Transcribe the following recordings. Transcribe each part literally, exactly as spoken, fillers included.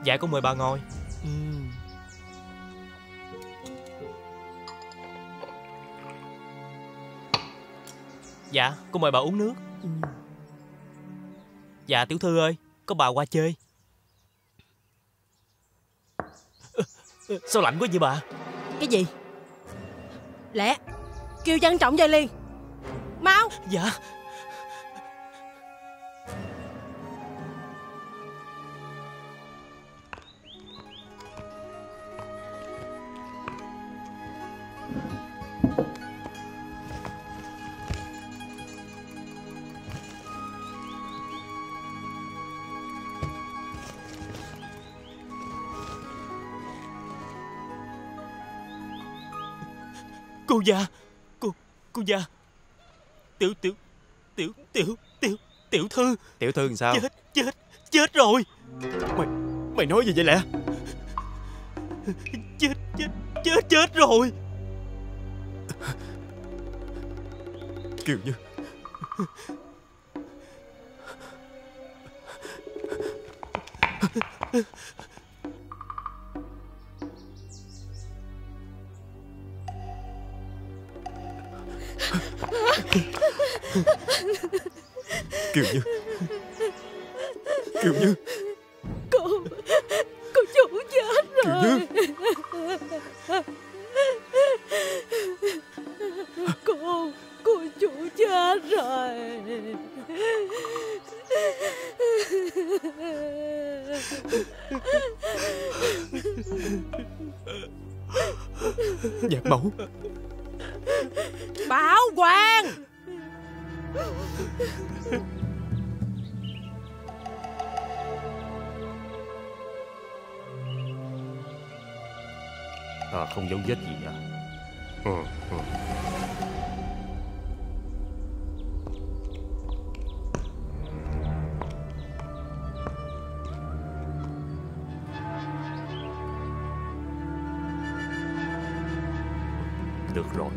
Dạ con mời bà ngồi. Ừ. Dạ con mời bà uống nước. Ừ. Dạ tiểu thư ơi, có bà qua chơi. Sao lạnh quá vậy bà? Cái gì? Lẹ, kêu Văn Trọng về liền. Mau. Dạ. Cô già, cô cô già. Tiểu tiểu tiểu tiểu tiểu tiểu thư. Tiểu thư làm sao? Chết chết chết rồi. Mày mày nói gì vậy Lẹ? Chết chết chết chết rồi. Kiều Như. Kiều Như. Kiều Như. Cô Cô chủ chết rồi. Kiều Như. Cô Cô chủ chết rồi. Nhạc mẫu. Bảo Hoàng. À, không dấu vết gì à? Ừ, ừ. Được rồi.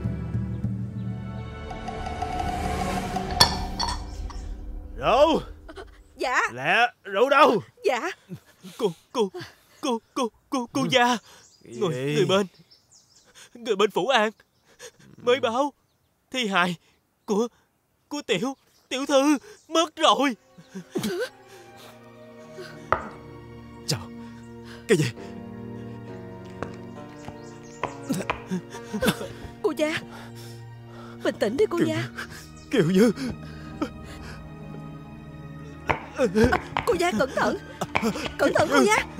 Rượu. Dạ. Lẹ, rượu đâu? Dạ. Cô cô cô cô cô cô già. Người người bên người bên Phủ An mới báo thi hài của của tiểu tiểu thư mất rồi. Sao? Cái gì? Cô gia, bình tĩnh đi cô Kiều gia. Kiều Như. À, cô gia cẩn thận. Cẩn thận cô gia.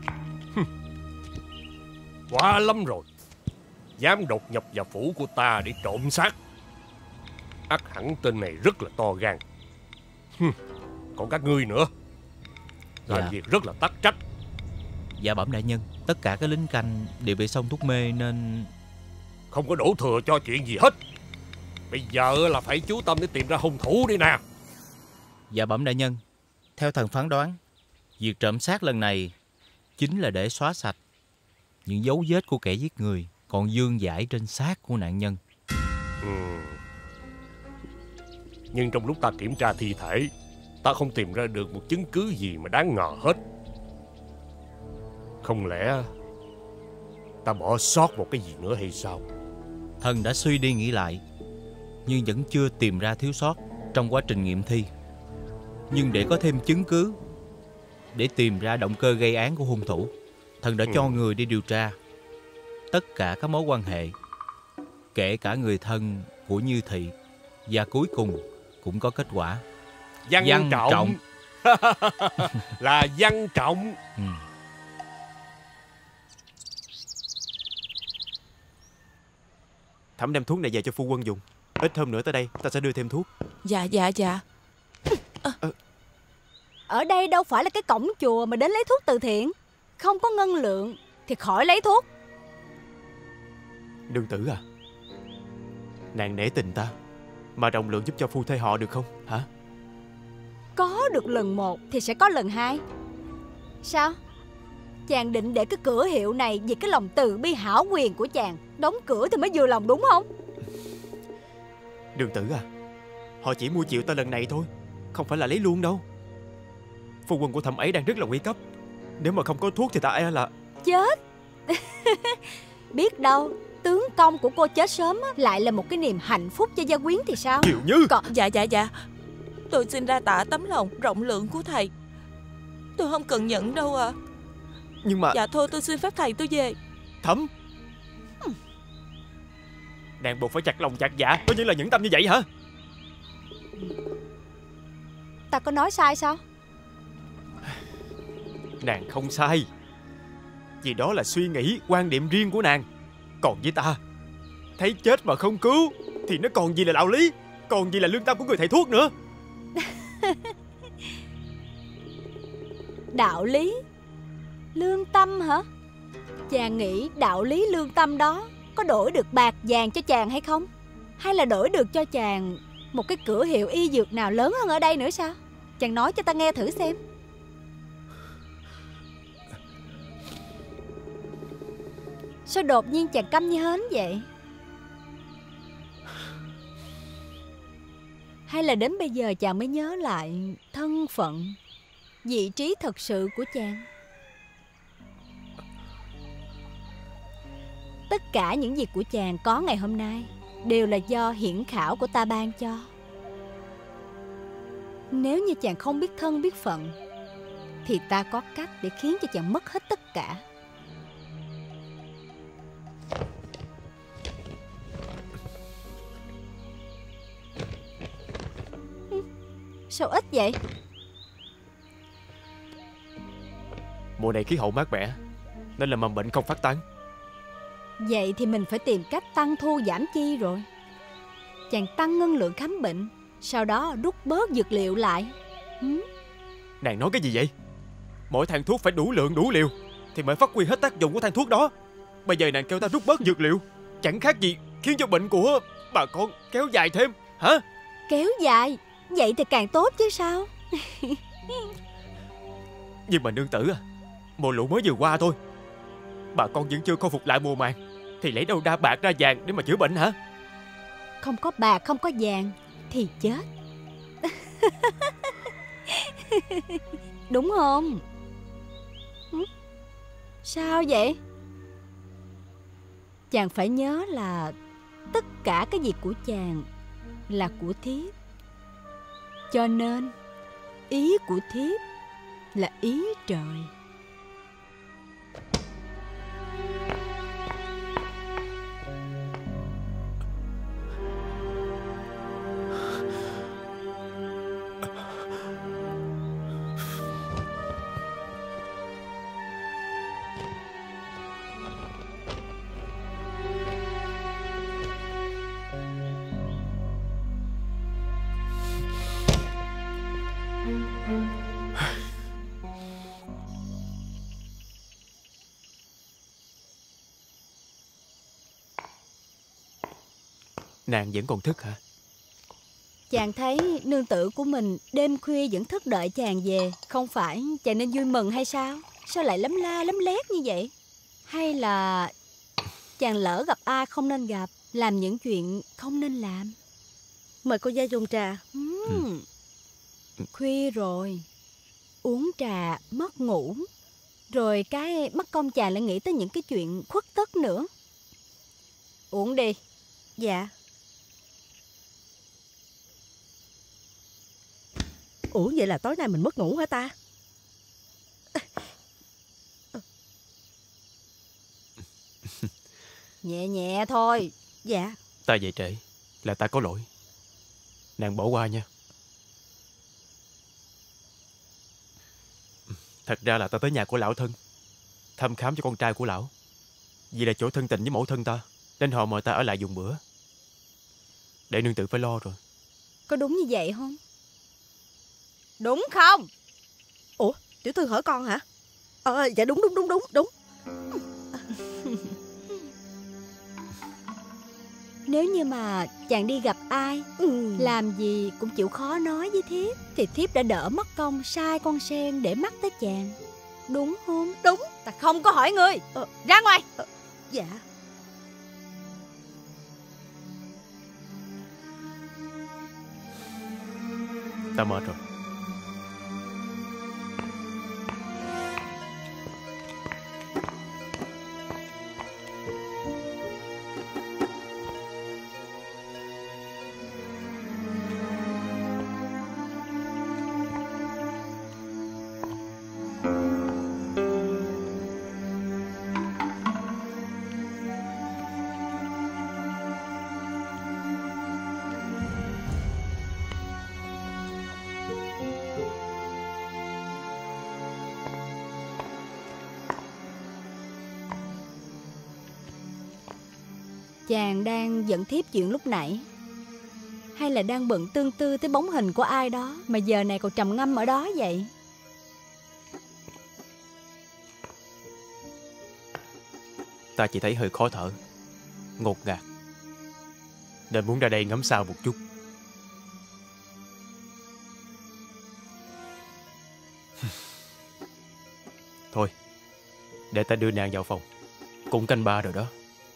Quá lắm rồi. Dám đột nhập vào phủ của ta để trộm xác. Ắt hẳn tên này rất là to gan. Còn các ngươi nữa, làm Dạ. việc rất là tắc trách. Dạ bẩm đại nhân, tất cả các lính canh đều bị xông thuốc mê nên không có đổ thừa cho chuyện gì hết. Bây giờ là phải chú tâm để tìm ra hung thủ đi nè. Dạ bẩm đại nhân, theo thần phán đoán, việc trộm xác lần này chính là để xóa sạch những dấu vết của kẻ giết người còn vương vãi trên xác của nạn nhân. Ừ. Nhưng trong lúc ta kiểm tra thi thể, ta không tìm ra được một chứng cứ gì mà đáng ngờ hết. Không lẽ ta bỏ sót một cái gì nữa hay sao? Thần đã suy đi nghĩ lại, nhưng vẫn chưa tìm ra thiếu sót trong quá trình nghiệm thi. Nhưng để có thêm chứng cứ để tìm ra động cơ gây án của hung thủ, thần đã Ừ. cho người đi điều tra tất cả các mối quan hệ, kể cả người thân của Như Thị, và cuối cùng cũng có kết quả. Văn, Văn Trọng, Trọng. Là Văn Trọng. Ừ. Thẩm đem thuốc này về cho phu quân dùng. Ít hôm nữa tới đây ta sẽ đưa thêm thuốc. Dạ dạ dạ. à. Ở đây đâu phải là cái cổng chùa mà đến lấy thuốc từ thiện. Không có ngân lượng thì khỏi lấy thuốc. Đương tử à, nàng nể tình ta mà rộng lượng giúp cho phu thê họ được không hả? Có được lần một thì sẽ có lần hai. Sao? Chàng định để cái cửa hiệu này vì cái lòng từ bi hảo quyền của chàng đóng cửa thì mới vừa lòng đúng không? Đương tử à, họ chỉ mua chịu ta lần này thôi, không phải là lấy luôn đâu. Phu quân của thẩm ấy đang rất là nguy cấp, Nếu mà không có thuốc thì ta e là chết. Biết đâu tướng công của cô chết sớm á, lại là một cái niềm hạnh phúc cho gia quyến thì sao? Kiều Như. Còn... Dạ dạ dạ, tôi xin đa tạ tấm lòng rộng lượng của thầy. Tôi không cần nhận đâu à. Nhưng mà... Dạ thôi tôi xin phép thầy tôi về. Thấm, nàng buộc phải chặt lòng chặt dạ, có những là nhẫn tâm như vậy hả? Ta có nói sai sao? Nàng không sai, vì đó là suy nghĩ, quan điểm riêng của nàng. Còn với ta, thấy chết mà không cứu thì nó còn gì là đạo lý, còn gì là lương tâm của người thầy thuốc nữa. Đạo lý? Lương tâm hả? Chàng nghĩ đạo lý lương tâm đó có đổi được bạc vàng cho chàng hay không? Hay là đổi được cho chàng một cái cửa hiệu y dược nào lớn hơn ở đây nữa sao? Chàng nói cho ta nghe thử xem. Sao đột nhiên chàng câm như hến vậy? Hay là đến bây giờ chàng mới nhớ lại thân phận, vị trí thật sự của chàng? Tất cả những việc của chàng có ngày hôm nay đều là do hiển khảo của ta ban cho. Nếu như chàng không biết thân biết phận thì ta có cách để khiến cho chàng mất hết tất cả. Sao ít vậy? Mùa này khí hậu mát mẻ nên là mầm bệnh không phát tán. Vậy thì mình phải tìm cách tăng thu giảm chi rồi. Chàng tăng ngân lượng khám bệnh, sau đó rút bớt dược liệu lại. ừ? Nàng nói cái gì vậy? Mỗi thang thuốc phải đủ lượng đủ liều thì mới phát huy hết tác dụng của thang thuốc đó. Bây giờ nàng kêu ta rút bớt dược liệu, chẳng khác gì khiến cho bệnh của bà con kéo dài thêm hả? Kéo dài? Vậy thì càng tốt chứ sao? Nhưng mà nương tử à, mùa lũ mới vừa qua thôi, bà con vẫn chưa khôi phục lại mùa màng, thì lấy đâu ra bạc ra vàng để mà chữa bệnh hả? Không có bạc không có vàng thì chết. Đúng không? Sao vậy? Chàng phải nhớ là tất cả cái việc của chàng là của thiếp. Cho nên ý của thiếp là ý trời. Nàng vẫn còn thức hả? Chàng thấy nương tử của mình đêm khuya vẫn thức đợi chàng về, không phải chàng nên vui mừng hay sao? Sao lại lấm la lấm lét như vậy? Hay là chàng lỡ gặp ai không nên gặp, làm những chuyện không nên làm? Mời cô gia dùng trà. uhm. Khuya rồi, uống trà mất ngủ, rồi cái mất công chàng lại nghĩ tới những cái chuyện khuất tất nữa. Uống đi. Dạ. Ủa vậy là tối nay mình mất ngủ hả ta? Nhẹ nhẹ thôi. Dạ. Ta về trễ là ta có lỗi, nàng bỏ qua nha. Thật ra là ta tới nhà của lão thân thăm khám cho con trai của lão, vì là chỗ thân tình với mẫu thân ta nên họ mời ta ở lại dùng bữa. Để nương tự phải lo rồi. Có đúng như vậy không? Đúng không? Ủa, tiểu thư hỏi con hả? Ờ, dạ đúng đúng đúng đúng đúng. Nếu như mà chàng đi gặp ai, ừ. làm gì cũng chịu khó nói với thiếp, thì thiếp đã đỡ mất công sai con sen để mắt tới chàng. Đúng không? Đúng. Ta không có hỏi ngươi. ờ, Ra ngoài. ờ, Dạ. Ta mệt rồi. Chàng đang giận thiếp chuyện lúc nãy, hay là đang bận tương tư tới bóng hình của ai đó mà giờ này còn trầm ngâm ở đó vậy? Ta chỉ thấy hơi khó thở, ngột ngạt, nên muốn ra đây ngắm sao một chút. Thôi, để ta đưa nàng vào phòng. Cũng canh ba rồi đó.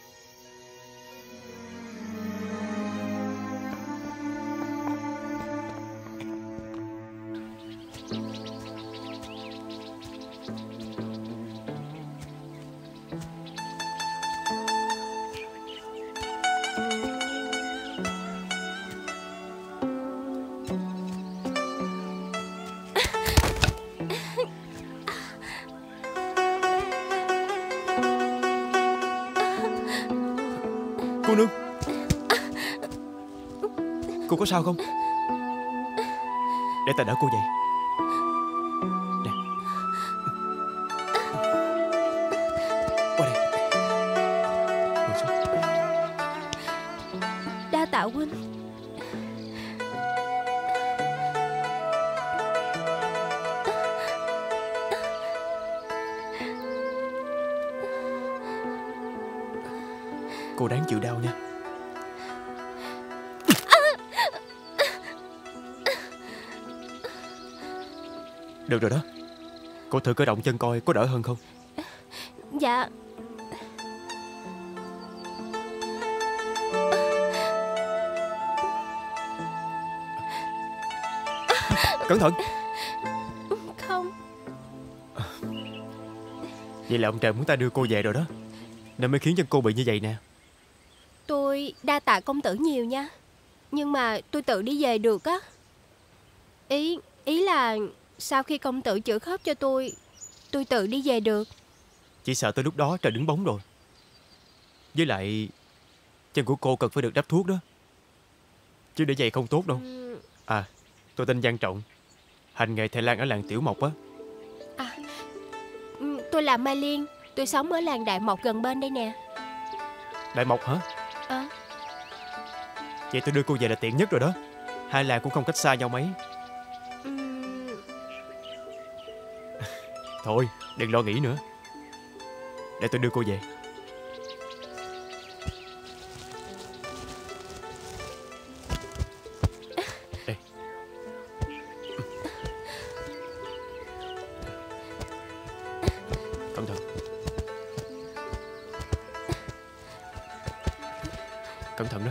Cô nương, cô có sao không? Để ta đỡ cô dậy. Nè, qua đây. Ngồi xuống. Đa tạ huynh. Cô đáng chịu đau nha. Được rồi đó. Cô thử cử động chân coi có đỡ hơn không? Dạ. Cẩn thận. Không. Vậy là ông trời muốn ta đưa cô về rồi đó, nên mới khiến cho cô bị như vậy nè. Tôi đa tạ công tử nhiều nha, nhưng mà tôi tự đi về được á. Ý Ý là sau khi công tử chữa khớp cho tôi, tôi tự đi về được. Chỉ sợ tới lúc đó trời đứng bóng rồi. Với lại chân của cô cần phải được đắp thuốc đó, chứ để vậy không tốt đâu. À, tôi tên Văn Trọng, hành nghề thầy lang ở làng Tiểu Mộc á. À, tôi là Mai Liên, tôi sống ở làng Đại Mộc gần bên đây nè. Đại Mộc hả? À. Vậy tôi đưa cô về là tiện nhất rồi đó. Hai làng cũng không cách xa nhau mấy. uhm... Thôi, đừng lo nghĩ nữa. Để tôi đưa cô về. Đây. Cẩn thận. Cẩn thận đó.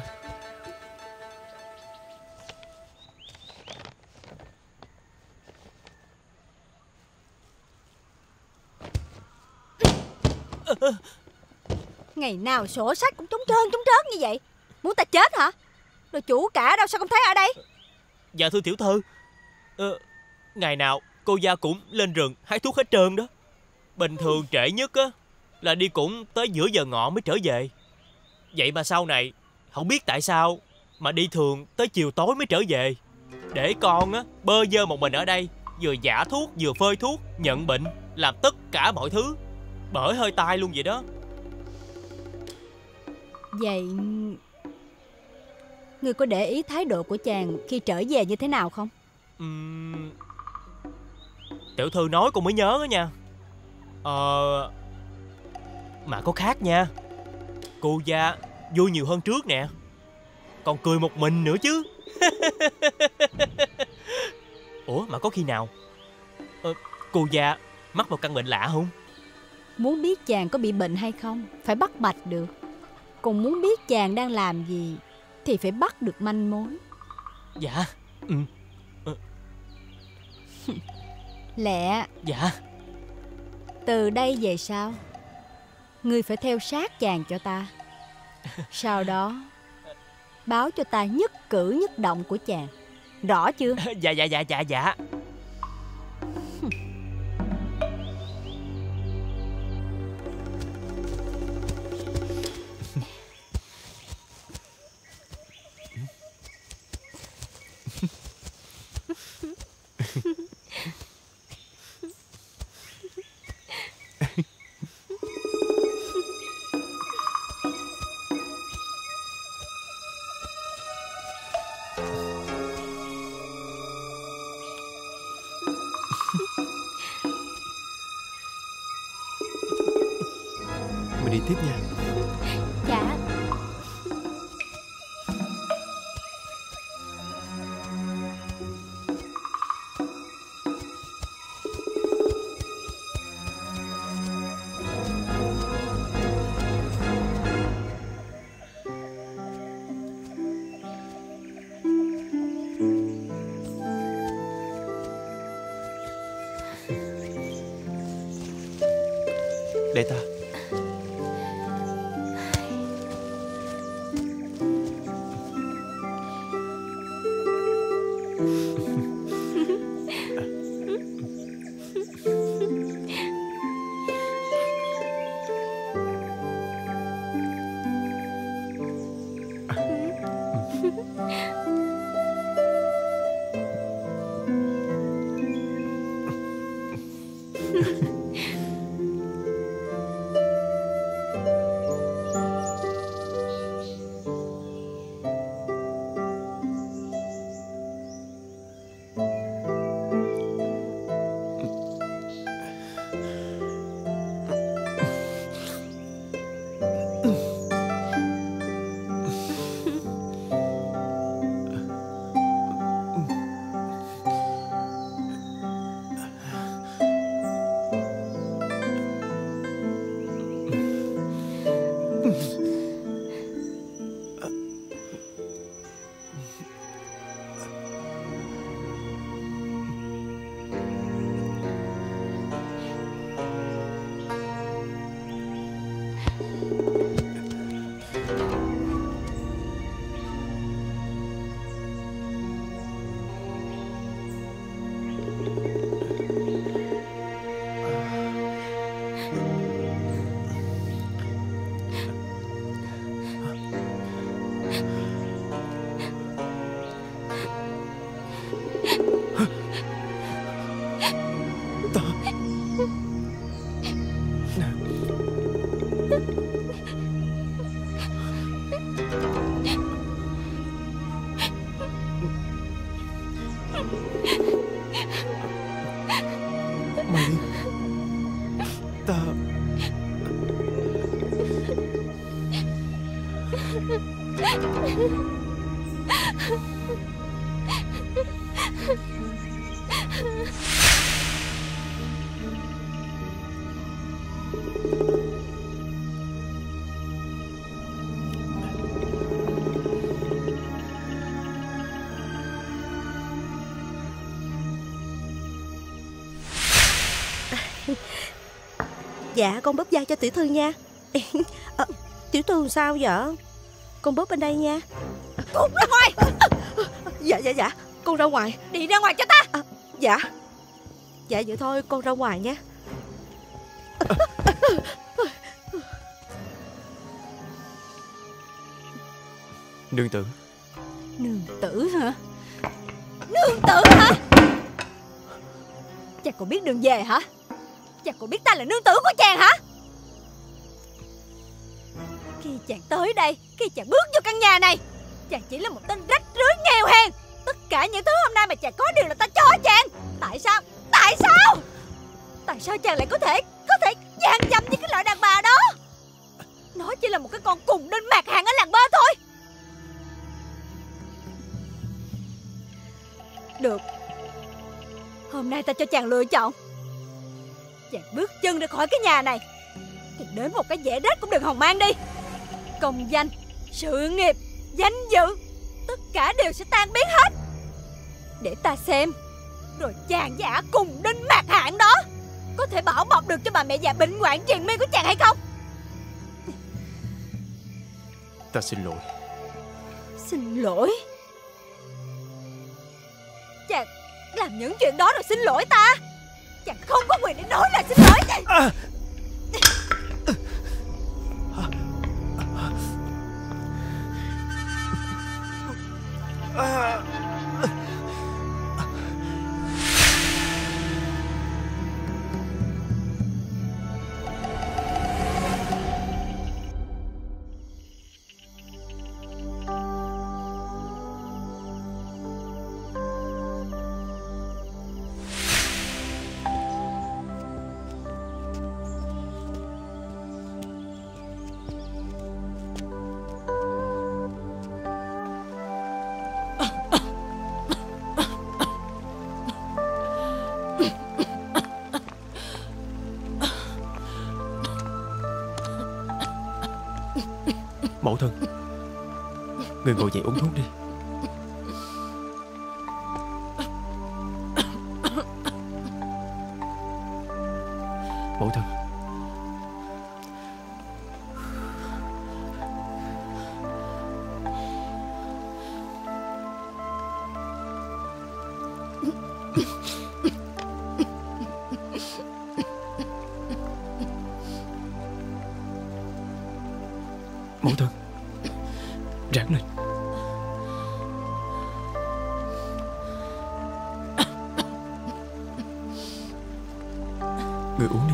Ngày nào sổ sách cũng trống trơn trống trớt như vậy. Muốn ta chết hả? Rồi chủ cả đâu sao không thấy ở đây? Dạ thưa tiểu thư, ờ, ngày nào cô gia cũng lên rừng hái thuốc hết trơn đó. Bình thường trễ nhất á là đi cũng tới giữa giờ ngọ mới trở về. Vậy mà sau này không biết tại sao mà đi thường tới chiều tối mới trở về, để con á bơ vơ một mình ở đây, vừa giả thuốc vừa phơi thuốc, nhận bệnh, làm tất cả mọi thứ, bở hơi tai luôn vậy đó. Vậy ngươi có để ý thái độ của chàng khi trở về như thế nào không? Uhm... Tiểu thư nói con mới nhớ đó nha. Ờ... Mà có khác nha. Cô gia vui nhiều hơn trước nè, còn cười một mình nữa chứ. Ủa mà có khi nào ờ, cô gia mắc một căn bệnh lạ không? Muốn biết chàng có bị bệnh hay không phải bắt bạch được. Còn muốn biết chàng đang làm gì thì phải bắt được manh mối. Dạ. Ừ. Ờ. Lẹ. Dạ. Từ đây về sau ngươi phải theo sát chàng cho ta. Sau đó báo cho ta nhất cử nhất động của chàng. Rõ chưa? Dạ dạ dạ dạ dạ. Mình đi tiếp nha. Dạ. Để ta. Mày ta Dạ con bóp vai cho tiểu thư nha. À, tiểu thư sao vậy? Con bóp bên đây nha. Con ra ngoài. Dạ dạ dạ con ra ngoài. Đi ra ngoài cho ta. À, dạ. Dạ vậy thôi con ra ngoài nha. Nương tử. Nương tử hả? Nương tử hả? Chàng còn biết đường về hả? Chàng còn biết ta là nương tử của chàng hả? Khi chàng tới đây, khi chàng bước vô căn nhà này, chàng chỉ là một tên rách rưới nghèo hèn. Tất cả những thứ hôm nay mà chàng có đều là ta cho chàng. Tại sao? Tại sao? Tại sao chàng lại có thể Có thể gian dâm với cái loại đàn bà đó? Nó chỉ là một cái con cùng đinh mạc hạng ở làng bên thôi. Được, hôm nay ta cho chàng lựa chọn. Chàng bước chân ra khỏi cái nhà này thì đến một cái dễ rách cũng đừng hòng mang đi. Công danh, sự nghiệp, danh dự, tất cả đều sẽ tan biến hết. Để ta xem rồi chàng giả cùng đinh mạc hạng đó có thể bảo bọc được cho bà mẹ già bệnh hoạn triền miên của chàng hay không. Ta xin lỗi. Xin lỗi? Chàng làm những chuyện đó rồi xin lỗi ta? Chàng không có quyền để nói là xin lỗi. À. À. Người ngồi dậy uống thuốc đi. Mẫu thân. Mẫu thân, ráng lên. Người uống đi.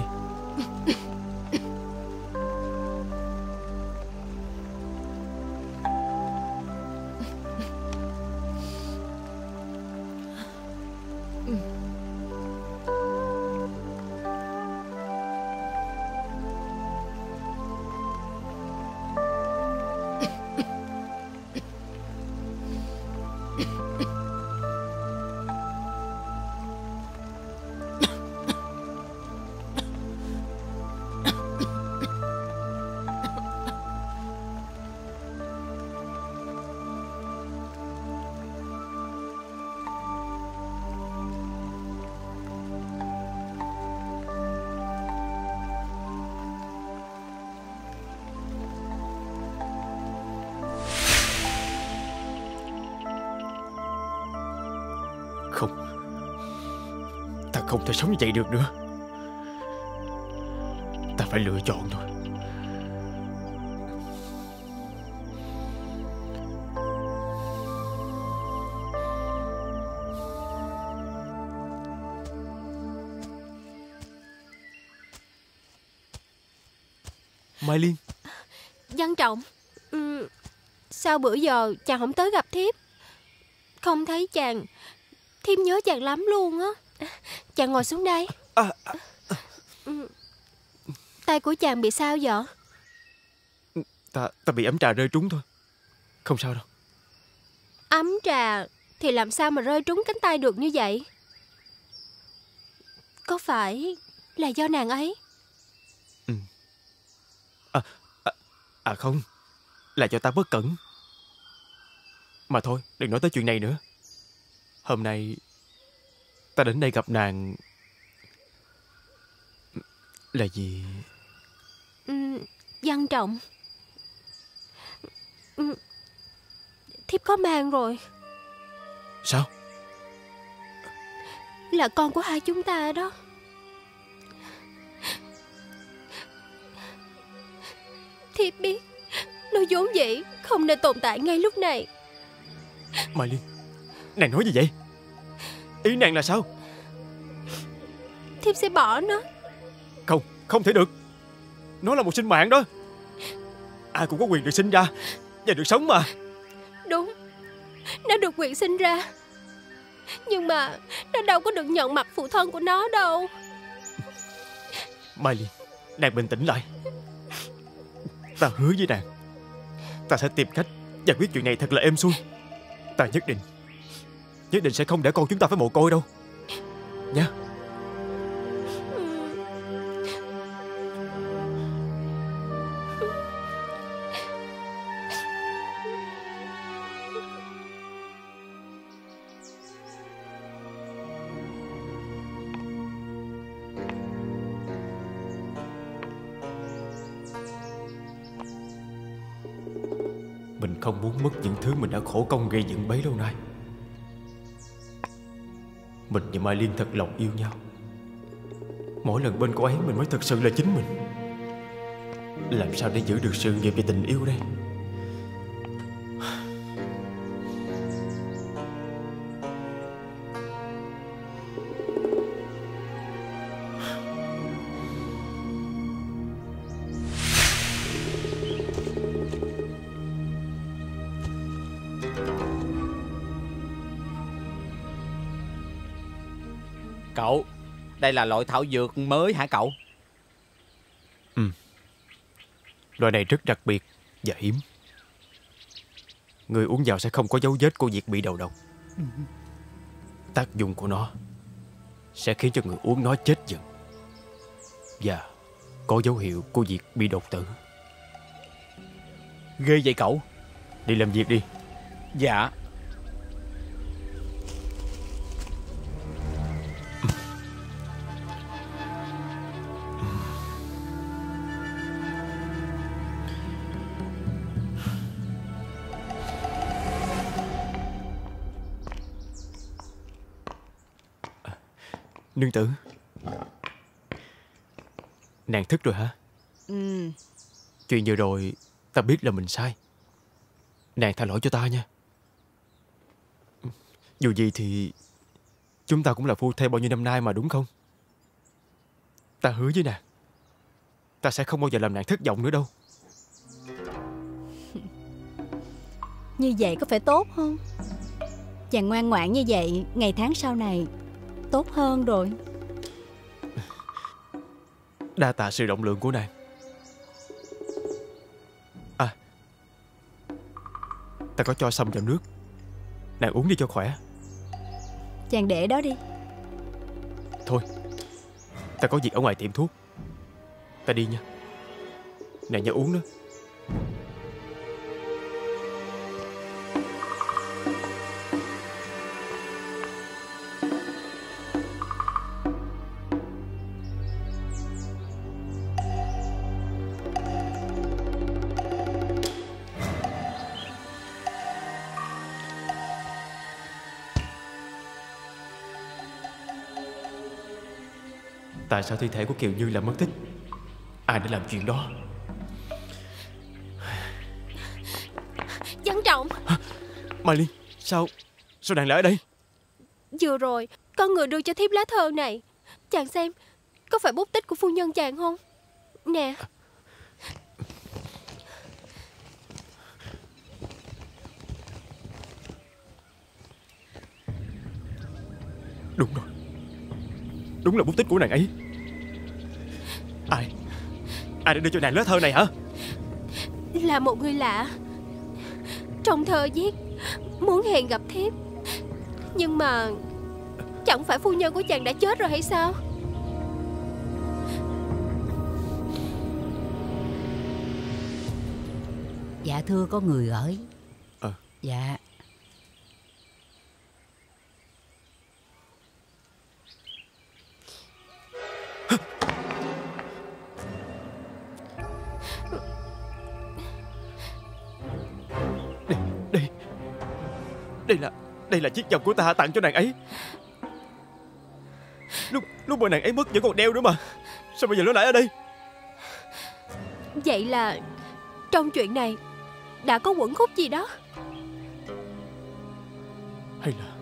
Không, ta không thể sống như vậy được nữa. Ta phải lựa chọn thôi. Mai Liên. Văn Trọng, ừ, sao bữa giờ chàng không tới gặp thiếp? Không thấy chàng, thiếp nhớ chàng lắm luôn á. Chàng ngồi xuống đây. à, à, à. Ừ. Tay của chàng bị sao vậy? Ta, ta bị ấm trà rơi trúng thôi. Không sao đâu. Ấm trà thì làm sao mà rơi trúng cánh tay được như vậy? Có phải là do nàng ấy? Ừ. À, à, à không, là do ta bất cẩn. Mà thôi, đừng nói tới chuyện này nữa. Hôm nay ta đến đây gặp nàng là vì... Ừ, Văn Trọng, ừ, thiếp có mang rồi. Sao? Là con của hai chúng ta đó. Thiếp biết nó vốn dĩ không nên tồn tại ngay lúc này. Mai Liên, nàng nói gì vậy? Ý nàng là sao? Thiếp sẽ bỏ nó. Không, không thể được. Nó là một sinh mạng đó. Ai cũng có quyền được sinh ra và được sống mà. Đúng, nó được quyền sinh ra, nhưng mà nó đâu có được nhận mặt phụ thân của nó đâu. Mai Liên, nàng bình tĩnh lại. Ta hứa với nàng, ta sẽ tìm cách giải quyết chuyện này thật là êm xuôi. Ta nhất định Nhất định sẽ không để con chúng ta phải mồ côi đâu nha. Mình không muốn mất những thứ mình đã khổ công gây dựng bấy lâu nay. Mình và Mai Liên thật lòng yêu nhau. Mỗi lần bên cô ấy mình mới thật sự là chính mình. Làm sao để giữ được sự nghiệp và tình yêu đây? Cậu, đây là loại thảo dược mới hả cậu? Ừ. Loại này rất đặc biệt và hiếm. Người uống vào sẽ không có dấu vết của việc bị đầu độc. Tác dụng của nó sẽ khiến cho người uống nó chết dần và có dấu hiệu của việc bị đột tử. Ghê vậy cậu. Đi làm việc đi. Dạ. Nương tử, nàng thức rồi hả? Ừ. Chuyện vừa rồi ta biết là mình sai. Nàng tha lỗi cho ta nha. Dù gì thì chúng ta cũng là phu thê bao nhiêu năm nay mà, đúng không? Ta hứa với nàng, ta sẽ không bao giờ làm nàng thất vọng nữa đâu. Như vậy có phải tốt không? Chàng ngoan ngoãn như vậy, ngày tháng sau này tốt hơn rồi. Đa tạ sự rộng lượng của nàng. À, ta có cho sâm vào nước, nàng uống đi cho khỏe. Chàng để đó đi. Thôi, ta có việc ở ngoài tiệm thuốc, ta đi nha. Nàng nhớ uống đó. Tại sao thi thể của Kiều Như lại mất tích? Ai đã làm chuyện đó? Văn Trọng. Mai Liên, sao Sao nàng lại ở đây? Vừa rồi có người đưa cho thiếp lá thơ này. Chàng xem, có phải bút tích của phu nhân chàng không? Nè. Đúng rồi, đúng là bút tích của nàng ấy. Ai Ai đã đưa cho nàng lá thơ này hả? Là một người lạ. Trong thơ viết muốn hẹn gặp thiếp, nhưng mà chẳng phải phu nhân của chàng đã chết rồi hay sao? Dạ thưa có người gửi. Ờ. Dạ. Đây, đây Đây là Đây là chiếc vòng của ta tặng cho nàng ấy. Lúc lúc mà nàng ấy mất vẫn còn đeo nữa mà. Sao bây giờ nó lại ở đây? Vậy là trong chuyện này đã có quẩn khúc gì đó. Hay là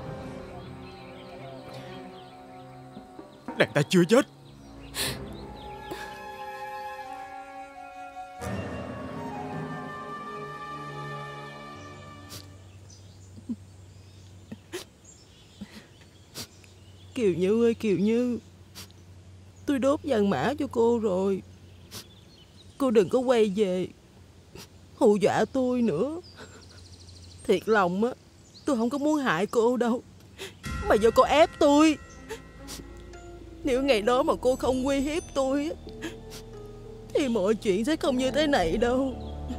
nàng ta chưa chết? Kiều Như ơi Kiều Như, tôi đốt vàng mã cho cô rồi. Cô đừng có quay về hù dọa tôi nữa. Thiệt lòng á, tôi không có muốn hại cô đâu, mà do cô ép tôi. Nếu ngày đó mà cô không uy hiếp tôi á, thì mọi chuyện sẽ không như thế này đâu.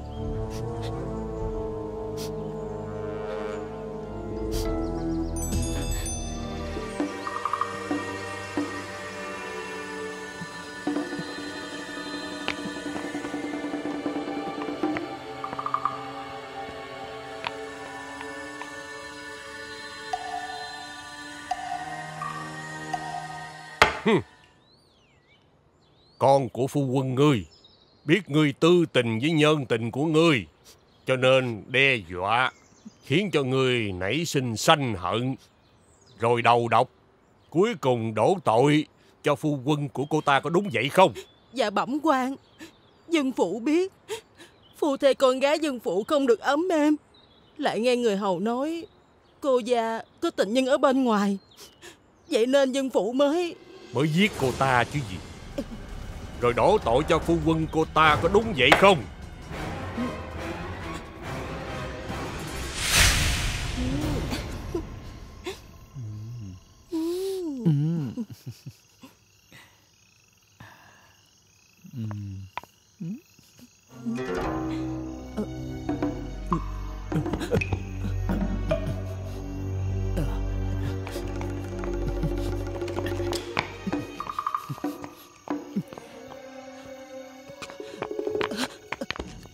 Con của phu quân ngươi biết ngươi tư tình với nhân tình của ngươi, cho nên đe dọa, khiến cho ngươi nảy sinh sanh hận, rồi đầu độc, cuối cùng đổ tội cho phu quân của cô ta, có đúng vậy không? Dạ bẩm quan, dân phụ biết phu thê con gái dân phụ không được ấm êm, lại nghe người hầu nói cô gia có tình nhân ở bên ngoài, vậy nên dân phụ mới Mới giết cô ta chứ gì. Rồi đổ tội cho phu quân cô ta, có đúng vậy không?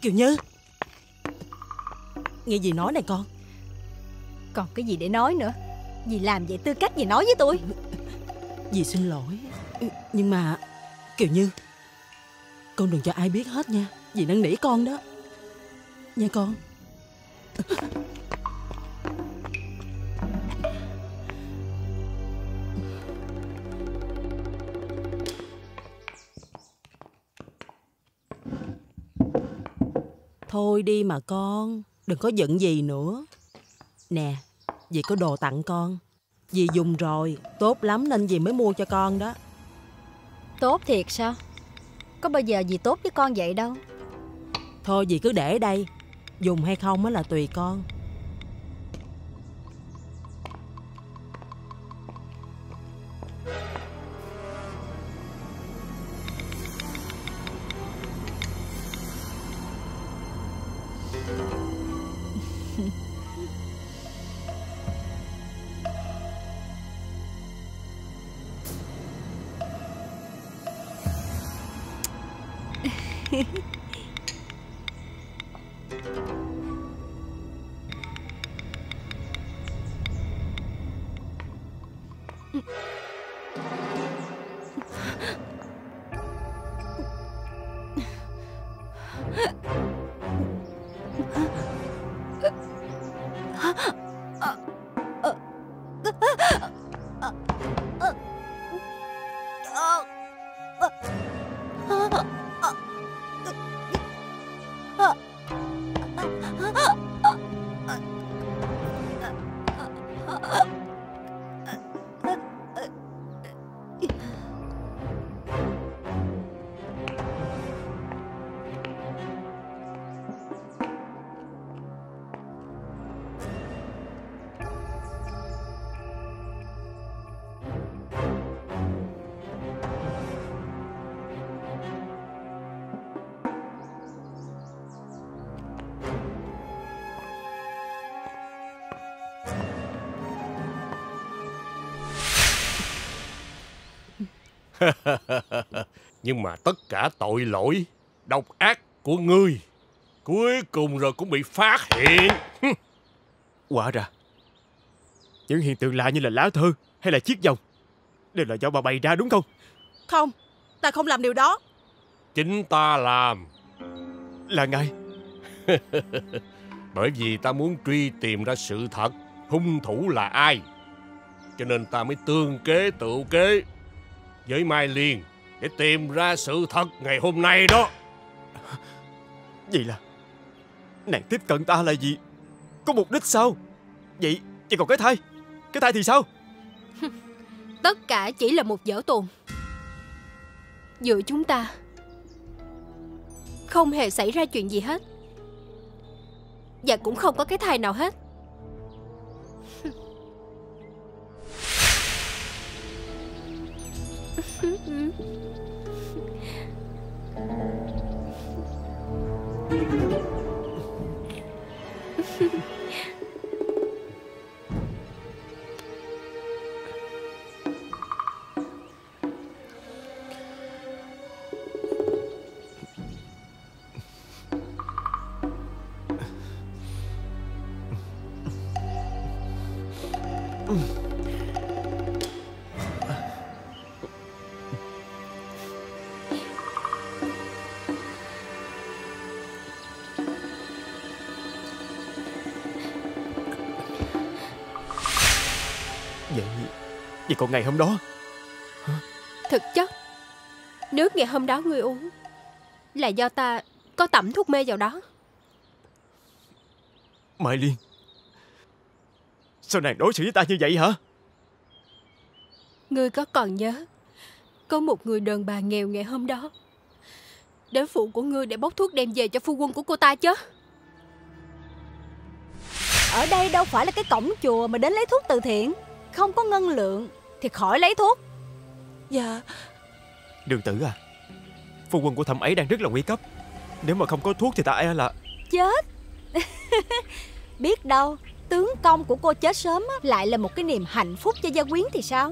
Kiều Như, nghe dì nói này con. Còn cái gì để nói nữa? Dì làm vậy tư cách gì nói với tôi? Dì xin lỗi. Nhưng mà Kiều Như, con đừng cho ai biết hết nha. Dì năn nỉ con đó nha con. Thôi đi mà con, đừng có giận dì nữa. Nè, dì có đồ tặng con. Dì dùng rồi, tốt lắm nên dì mới mua cho con đó. Tốt thiệt sao? Có bao giờ dì tốt với con vậy đâu. Thôi dì cứ để đây, dùng hay không mới là tùy con. Nhưng mà tất cả tội lỗi độc ác của ngươi cuối cùng rồi cũng bị phát hiện. Quả ra những hiện tượng lạ như là lá thư hay là chiếc vòng đều là do bà bày ra đúng không? Không, ta không làm điều đó. Chính ta làm. Là ngài? Bởi vì ta muốn truy tìm ra sự thật, hung thủ là ai, cho nên ta mới tương kế tự kế với Mai Liên để tìm ra sự thật ngày hôm nay đó. Vậy là nàng tiếp cận ta là gì? Có mục đích sao? Vậy, vậy còn cái thai? Cái thai thì sao? Tất cả chỉ là một giở tuồng. Giữa chúng ta không hề xảy ra chuyện gì hết, và cũng không có cái thai nào hết. Vậy, vậy còn ngày hôm đó? Thực chất nước ngày hôm đó ngươi uống là do ta có tẩm thuốc mê vào đó. Mai Liên, sao nàng đối xử với ta như vậy hả? Ngươi có còn nhớ có một người đàn bà nghèo ngày hôm đó đến phụ của ngươi để bốc thuốc đem về cho phu quân của cô ta chứ? Ở đây đâu phải là cái cổng chùa mà đến lấy thuốc từ thiện. Không có ngân lượng thì khỏi lấy thuốc. Dạ. Đường Tử à, phu quân của thẩm ấy đang rất là nguy cấp. Nếu mà không có thuốc thì ta e là chết. Biết đâu tướng công của cô chết sớm lại là một cái niềm hạnh phúc cho gia quyến thì sao?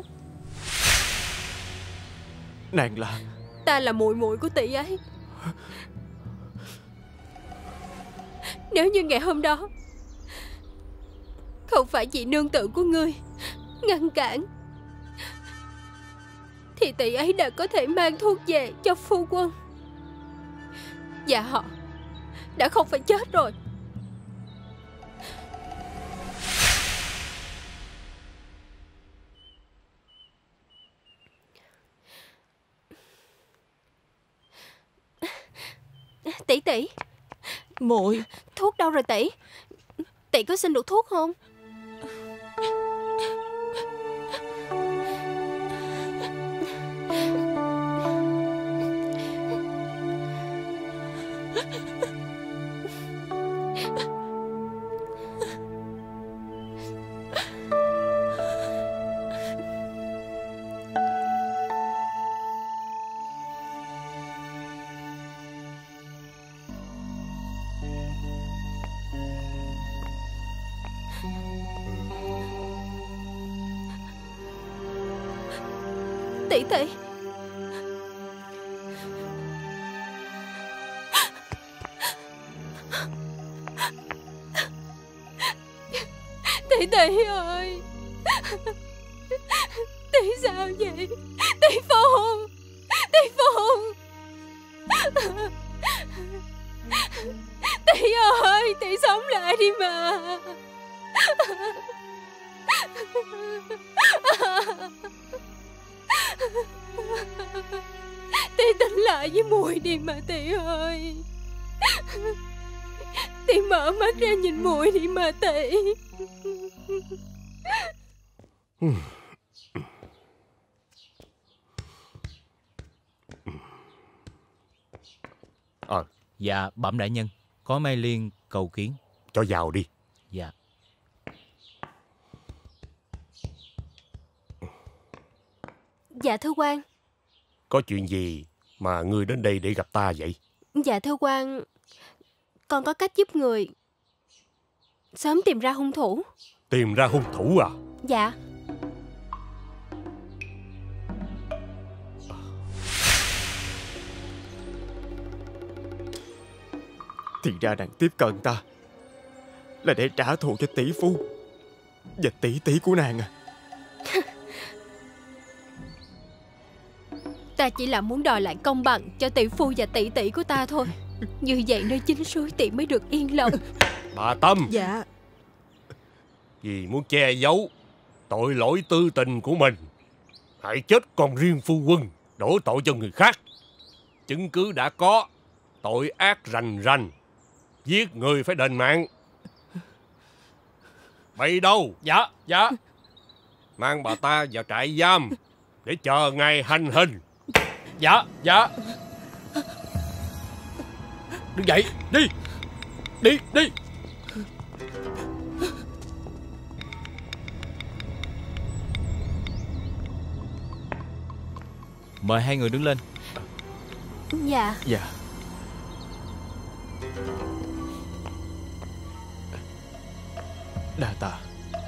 nàng là... Ta là muội muội của tỷ ấy. Nếu như ngày hôm đó không phải chị nương tử của ngươi ngăn cản, thì tỷ ấy đã có thể mang thuốc về cho phu quân, và họ đã không phải chết rồi. Tỷ tỷ, muội, thuốc đâu rồi tỷ? Tỷ có xin được thuốc không? Tỷ tỷ, tỷ tỷ ơi, tỷ sao vậy? Tỷ phu, tỷ phu, tỷ ơi, tỷ sống lại đi mà. Tỷ tỉnh lại với muội đi mà tỷ ơi. Tỷ mở mắt ra nhìn muội đi mà tỷ. Ờ. Dạ bẩm đại nhân, có Mai Liên cầu kiến. Cho vào đi. Dạ. Dạ thưa quan. Có chuyện gì mà ngươi đến đây để gặp ta vậy? Dạ thưa quan, con có cách giúp người sớm tìm ra hung thủ. Tìm ra hung thủ à? Dạ. Thì ra nàng tiếp cận ta là để trả thù cho tỷ phu và tỷ tỷ của nàng à? Ta chỉ là muốn đòi lại công bằng cho tỷ phu và tỷ tỷ của ta thôi. Như vậy nơi chính suối tỷ mới được yên lòng. Bà Tâm. Dạ. Vì muốn che giấu tội lỗi tư tình của mình, hại chết con riêng phu quân, đổ tội cho người khác. Chứng cứ đã có, tội ác rành rành, giết người phải đền mạng. Bày đâu? Dạ, dạ. Mang bà ta vào trại giam để chờ ngày hành hình. Dạ, dạ. Đứng dậy, đi. Đi, đi. Mời hai người đứng lên. Dạ. Dạ. Đa tạ.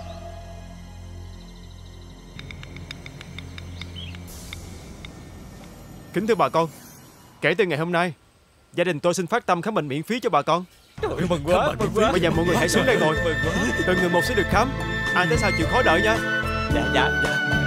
Kính thưa bà con, kể từ ngày hôm nay, gia đình tôi xin phát tâm khám bệnh miễn phí cho bà con. Trời ơi, mừng quá, mừng quá. Bây giờ mọi người hãy xuống đây ngồi. Từng người một sẽ được khám. Ai tới sao chịu khó đợi nha. Dạ, dạ, dạ.